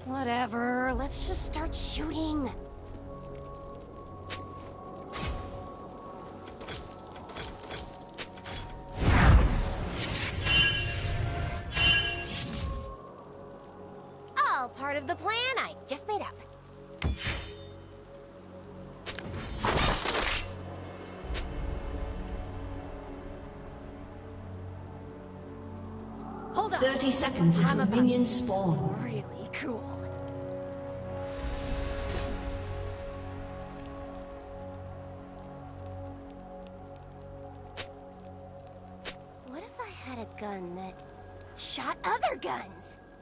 Whatever, let's just start shooting. All part of the plan I just made up. Hold on. 30 seconds until minions spawn. Really cool. What if I had a gun that shot other guns?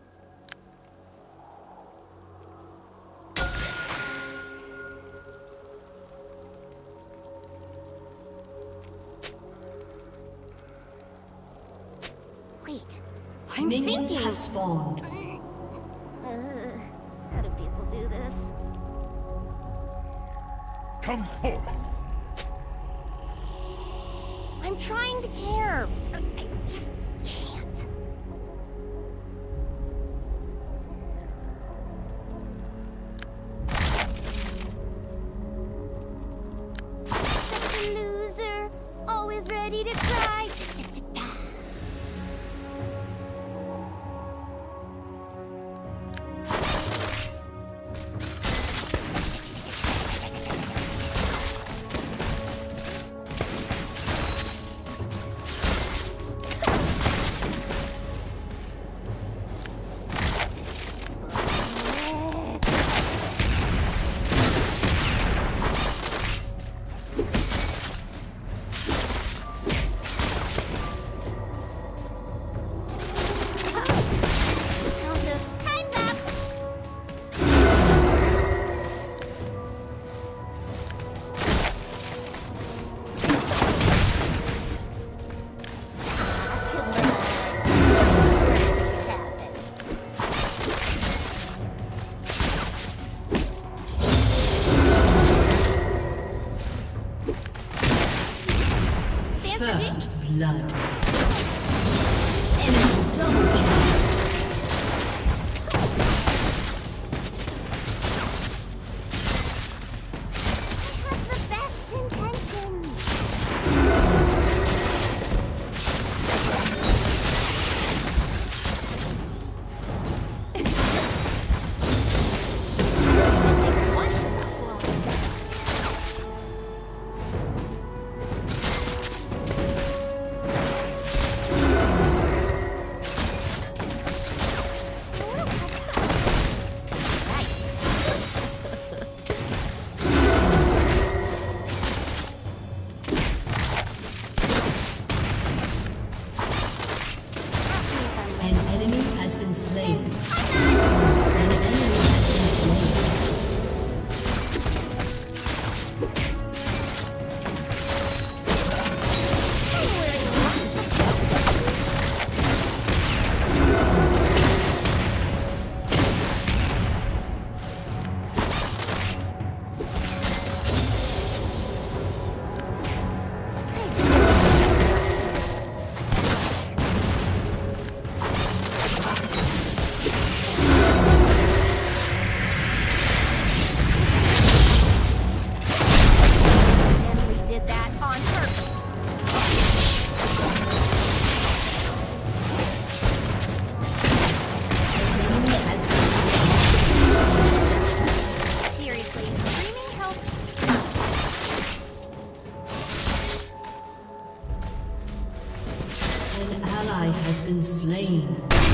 Wait, I'm Minions thinking. have spawned. How do people do this? Come forth. I'm trying to care, but I just can't. Such a loser, always ready to cry. Time's up. First blood. Enemy double kill. The best intentions. An enemy has been slain. An enemy has been slain. And we did that on purpose. An enemy has been Seriously, screaming helps. slain. An ally has been slain.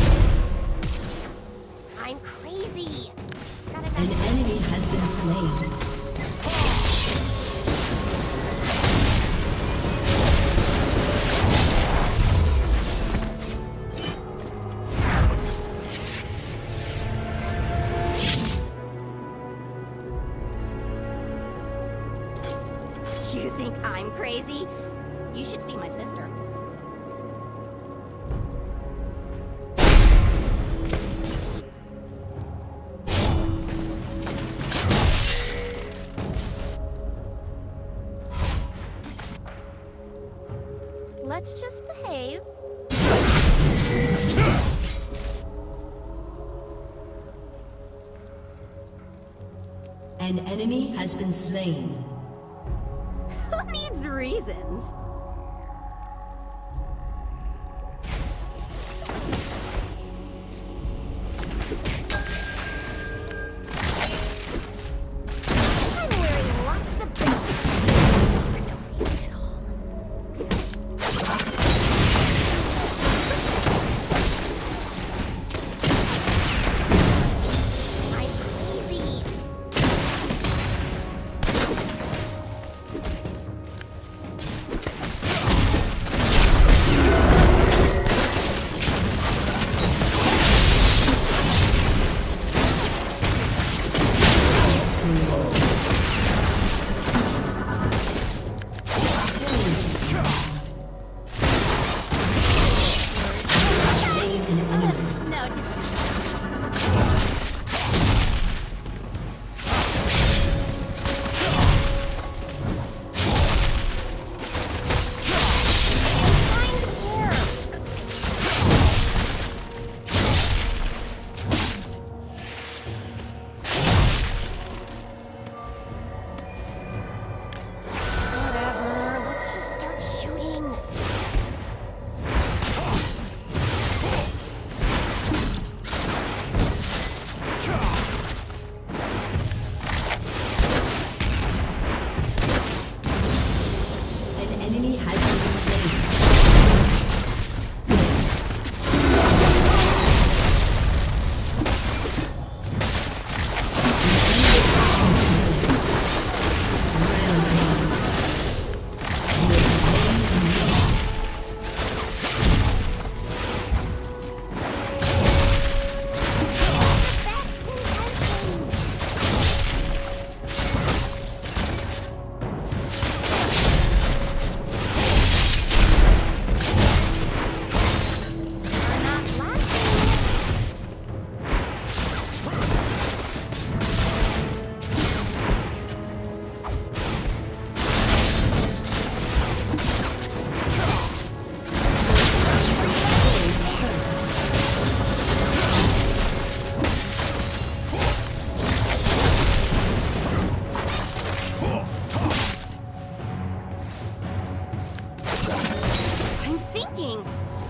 I'm crazy. An enemy has been slain. You think I'm crazy? You should see my sister. Let's just behave. An enemy has been slain. Who needs reasons? I'm wearing lots of belts for no reason at all. I'm crazy. No, just find air. Whatever, let's just start shooting. An enemy has been slain. Best intentions. You're not laughing. I'm thinking.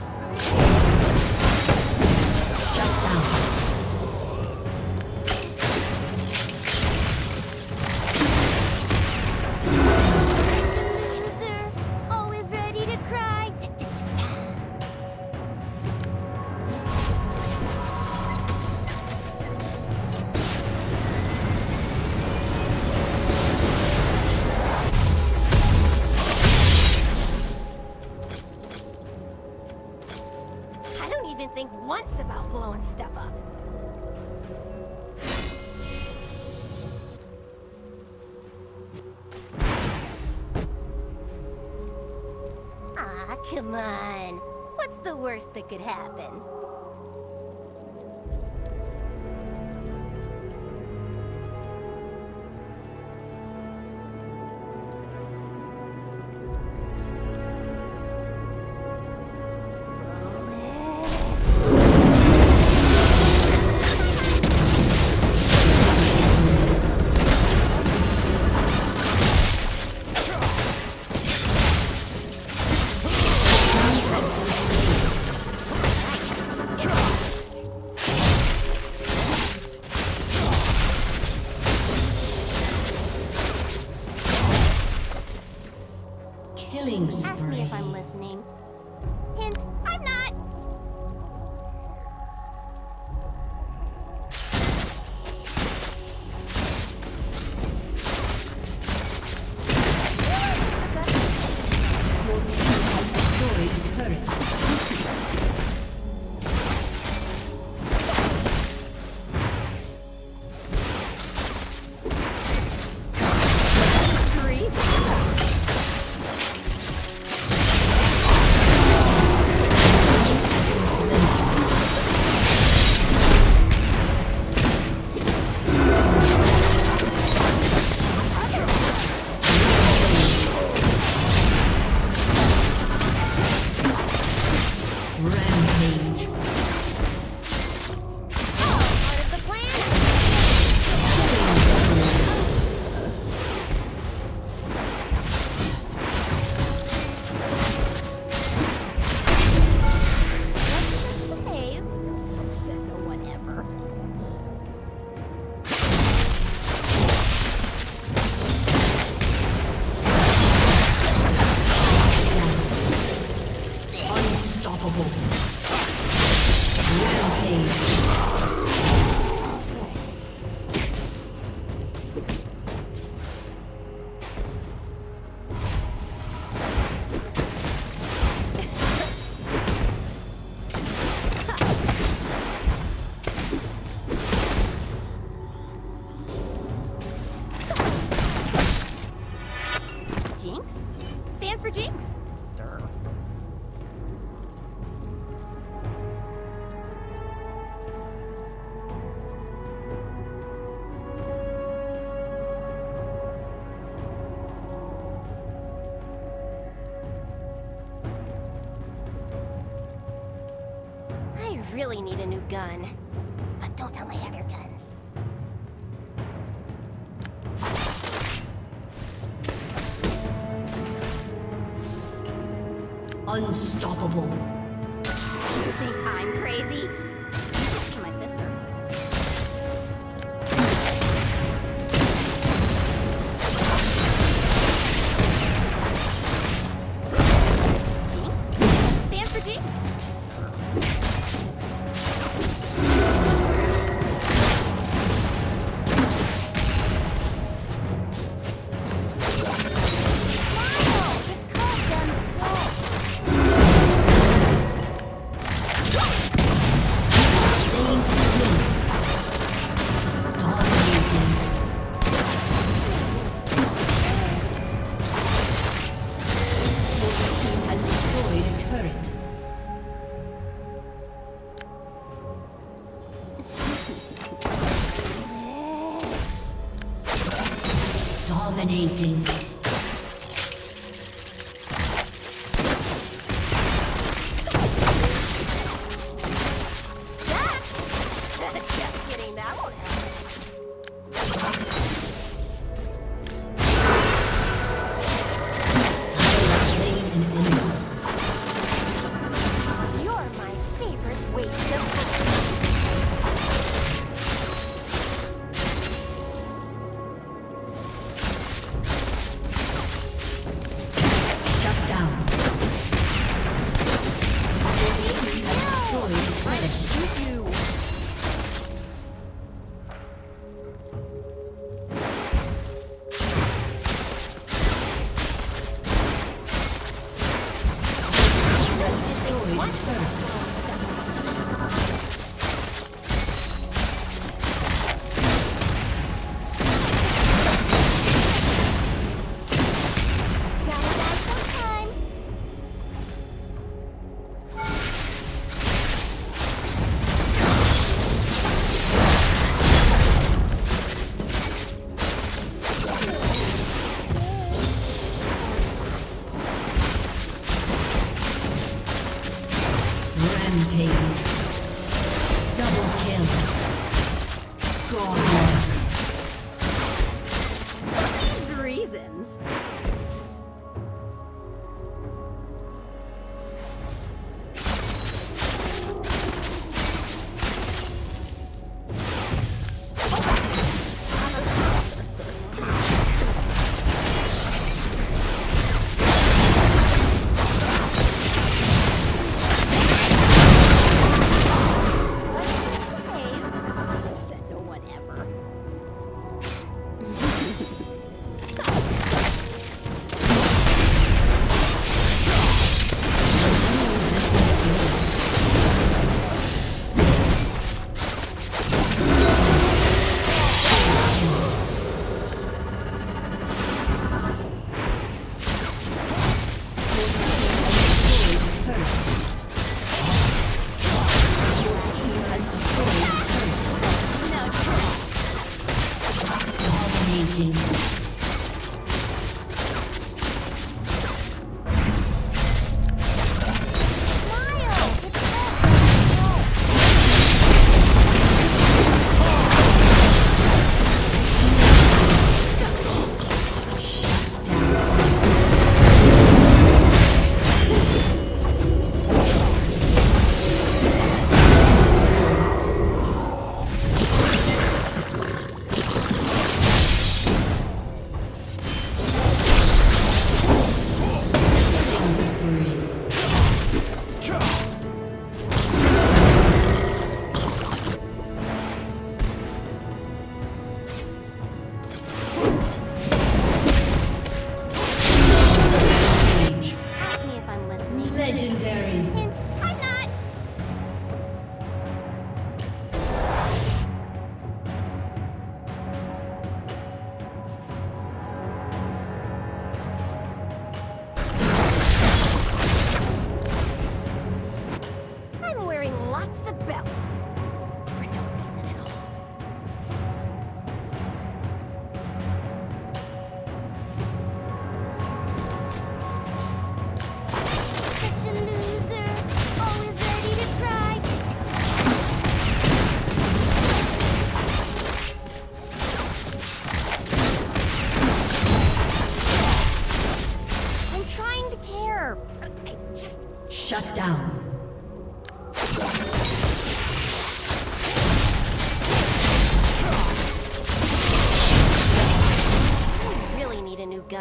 Loser, always ready to cry. I don't even think once about blowing stuff up. Ah, come on. What's the worst that could happen? Killing Ask me if spree. I'm listening. Hint, I'm not. Your team has destroyed a turret. Grease. really need a new gun. But don't tell my other guns. Unstoppable. You think I'm crazy? You should see my sister. Jinx? Stands for Jinx? Smile! It's called gun play. Slain to the win. Dominating. Your team has destroyed a turret. Dominating. Just kidding, that won't help. Slain an enemy. You're my favorite waste of Shut down. Your team has destroyed a turret. shoot you. Has destroyed a turret. Gotta die sometime. Rampage. Double kill. Gone. These reasons. Said no one ever. Has destroyed a turret. No, Dominating. smile. It's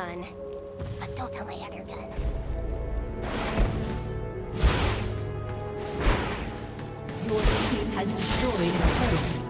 gun. But don't tell my other guns. Your team has destroyed a turret.